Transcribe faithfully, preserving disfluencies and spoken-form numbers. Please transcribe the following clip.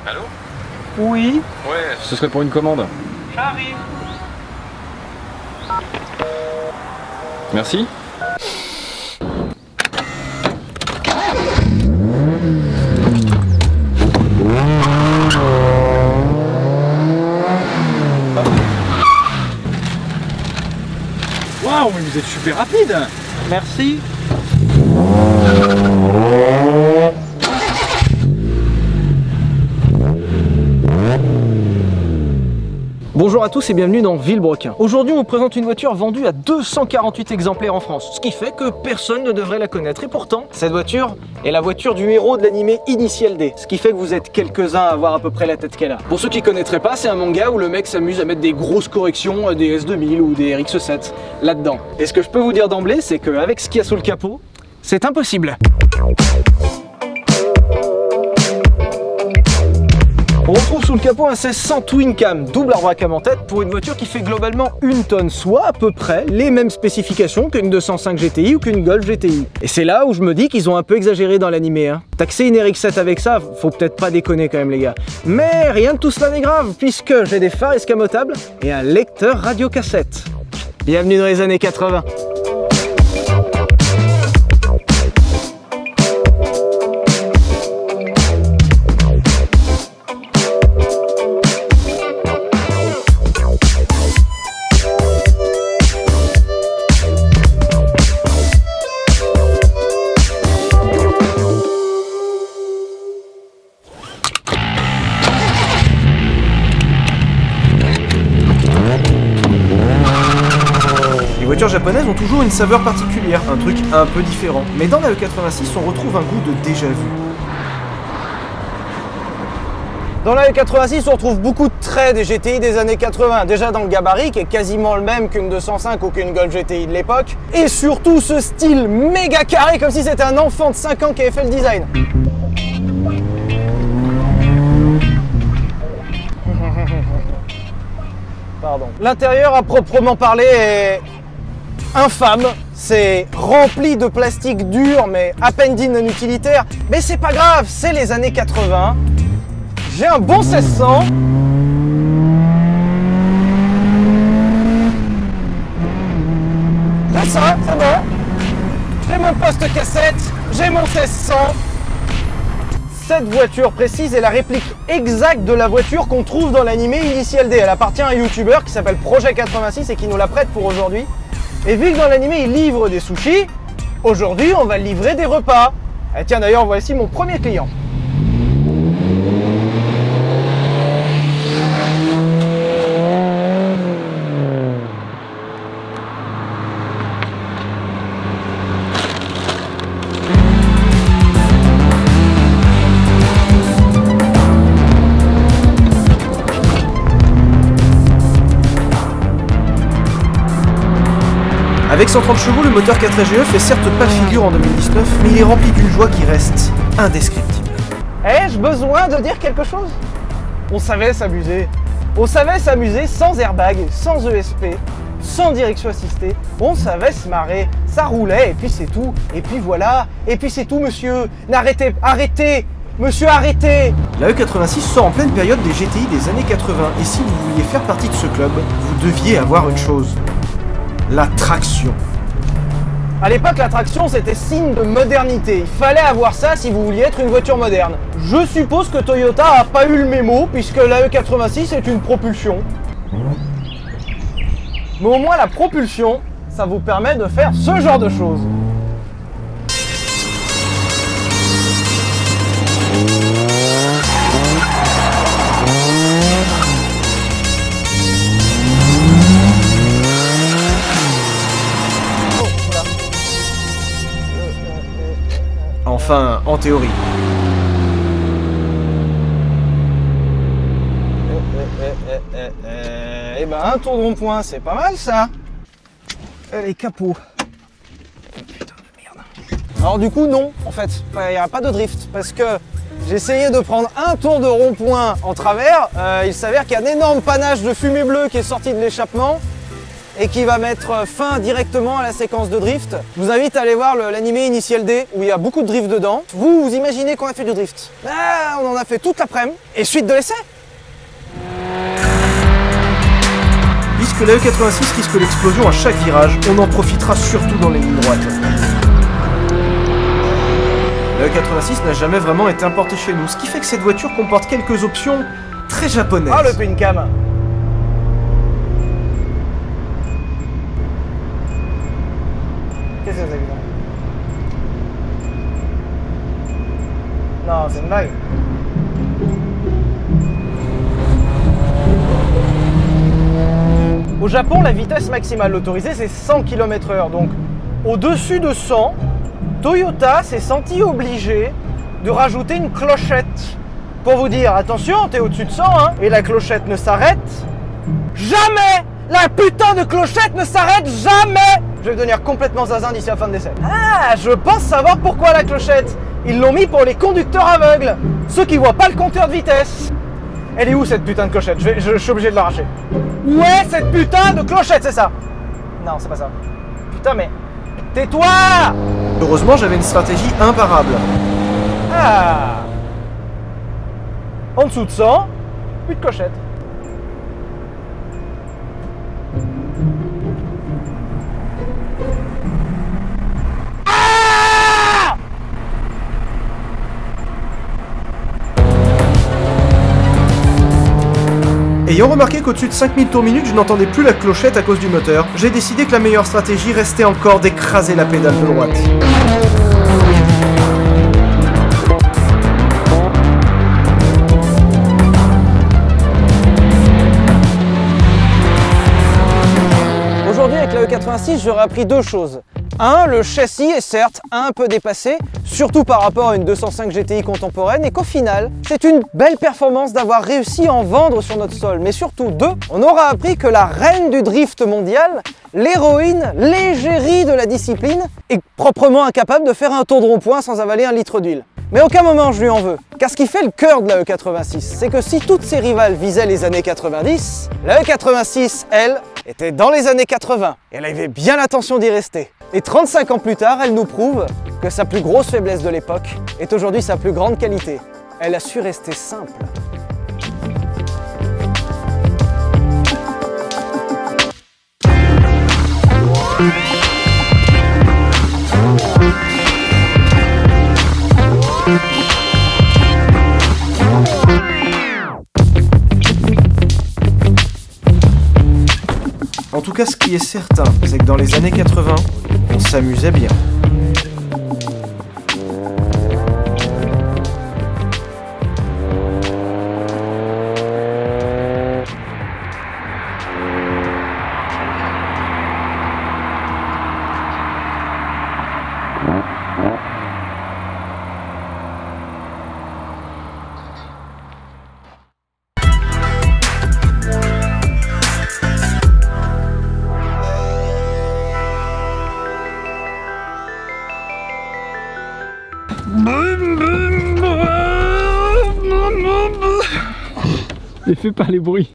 Allô? Oui. Ouais, ce serait pour une commande. J'arrive. Merci. Waouh, mais vous êtes super rapide. Merci. Bonjour à tous et bienvenue dans Villebrequin. Aujourd'hui on vous présente une voiture vendue à deux cent quarante-huit exemplaires en France, ce qui fait que personne ne devrait la connaître. Et pourtant, cette voiture est la voiture du héros de l'animé Initial D, ce qui fait que vous êtes quelques-uns à avoir à peu près la tête qu'elle a. Pour ceux qui connaîtraient pas, c'est un manga où le mec s'amuse à mettre des grosses corrections, des S deux mille ou des R X sept là-dedans. Et ce que je peux vous dire d'emblée, c'est qu'avec ce qu'il y a sous le capot, c'est impossible. On retrouve sous le capot un seize cents Twin Cam, double arbre à cam en tête, pour une voiture qui fait globalement une tonne, soit à peu près les mêmes spécifications qu'une deux cent cinq G T I ou qu'une Golf G T I. Et c'est là où je me dis qu'ils ont un peu exagéré dans l'animé. Hein. Taxer une R X sept avec ça, faut peut-être pas déconner quand même les gars. Mais rien de tout cela n'est grave, puisque j'ai des phares escamotables et un lecteur radiocassette. Bienvenue dans les années quatre-vingt. Les voitures japonaises ont toujours une saveur particulière, un truc un peu différent. Mais dans la E quatre-vingt-six, on retrouve un goût de déjà-vu. Dans la E quatre-vingt-six, on retrouve beaucoup de traits des G T I des années quatre-vingt. Déjà dans le gabarit, qui est quasiment le même qu'une deux cent cinq ou qu'une Golf G T I de l'époque. Et surtout ce style méga carré, comme si c'était un enfant de cinq ans qui avait fait le design. Pardon. L'intérieur, à proprement parler, est infâme. C'est rempli de plastique dur, mais à peine digne d'un utilitaire. Mais c'est pas grave, c'est les années quatre-vingt. J'ai un bon seize cents. J'ai ça, c'est bon. J'ai mon poste cassette, j'ai mon seize cents. Cette voiture précise est la réplique exacte de la voiture qu'on trouve dans l'animé Initial D. Elle appartient à un youtubeur qui s'appelle Projet quatre-vingt-six et qui nous la prête pour aujourd'hui. Et vu que dans l'animé il livre des sushis, aujourd'hui on va livrer des repas. Et tiens d'ailleurs, voici mon premier client. Avec cent trente chevaux, le moteur quatre G E fait certes pas figure en deux mille dix-neuf, mais il est rempli d'une joie qui reste indescriptible. Ai-je besoin de dire quelque chose? On savait s'amuser. On savait s'amuser sans airbag, sans E S P, sans direction assistée. On savait se marrer. Ça roulait et puis c'est tout. Et puis voilà. Et puis c'est tout, monsieur. N'arrêtez, arrêtez. Monsieur, arrêtez! La E quatre-vingt-six sort en pleine période des G T I des années quatre-vingt. Et si vous vouliez faire partie de ce club, vous deviez avoir une chose. La traction. À l'époque, la traction, c'était signe de modernité. Il fallait avoir ça si vous vouliez être une voiture moderne. Je suppose que Toyota a pas eu le mémo, puisque la E quatre-vingt-six est une propulsion. Mais au moins, la propulsion, ça vous permet de faire ce genre de choses. Enfin, en théorie. Eh ben, un tour de rond-point, c'est pas mal ça. Les capots. Putain de merde. Alors du coup, non, en fait, il n'y a pas de drift, parce que j'ai essayé de prendre un tour de rond-point en travers. Euh, il s'avère qu'il y a un énorme panache de fumée bleue qui est sorti de l'échappement. et qui va mettre fin directement à la séquence de drift. Je vous invite à aller voir l'animé Initial D où il y a beaucoup de drift dedans. Vous, vous imaginez qu'on a fait du drift? Ah, on en a fait toute l'après-midi et suite de l'essai. Puisque la E quatre-vingt-six risque l'explosion à chaque virage, on en profitera surtout dans les lignes droites. La E quatre-vingt-six n'a jamais vraiment été importée chez nous, ce qui fait que cette voiture comporte quelques options très japonaises. Ah, le Pincam. Qu'est-ce que c'est ça? Non, c'est une blague. Au Japon, la vitesse maximale autorisée, c'est cent kilomètres heure. Donc, au-dessus de cent, Toyota s'est senti obligé de rajouter une clochette. Pour vous dire, attention, t'es au-dessus de cent, hein, et la clochette ne s'arrête jamais. La putain de clochette ne s'arrête jamais. Je vais devenir complètement zinzin d'ici la fin de l'essai. Ah, je pense savoir pourquoi la clochette. Ils l'ont mis pour les conducteurs aveugles, ceux qui voient pas le compteur de vitesse. Elle est où cette putain de clochette? je, vais, je, je suis obligé de l'arracher. Où est cette putain de clochette? C'est ça? Non, c'est pas ça. Putain, mais... tais-toi! Heureusement, j'avais une stratégie imparable. Ah! En dessous de cent, plus de clochette. Ayant remarqué qu'au-dessus de cinq mille tours minute, je n'entendais plus la clochette à cause du moteur, j'ai décidé que la meilleure stratégie restait encore d'écraser la pédale de droite. Aujourd'hui, avec la E quatre-vingt-six, j'aurais appris deux choses. Un, le châssis est certes un peu dépassé, surtout par rapport à une deux cent cinq G T I contemporaine, et qu'au final, c'est une belle performance d'avoir réussi à en vendre sur notre sol. Mais surtout, deux, on aura appris que la reine du drift mondial, l'héroïne, l'égérie de la discipline, est proprement incapable de faire un tour de rond-point sans avaler un litre d'huile. Mais à aucun moment je lui en veux, car ce qui fait le cœur de la E quatre-vingt-six, c'est que si toutes ses rivales visaient les années quatre-vingt-dix, la E quatre-vingt-six, elle, était dans les années quatre-vingts, et elle avait bien l'intention d'y rester. Et trente-cinq ans plus tard, elle nous prouve que sa plus grosse faiblesse de l'époque est aujourd'hui sa plus grande qualité. Elle a su rester simple. En tout cas, ce qui est certain, c'est que dans les années quatre-vingts, on s'amusait bien. Et fais pas les bruits.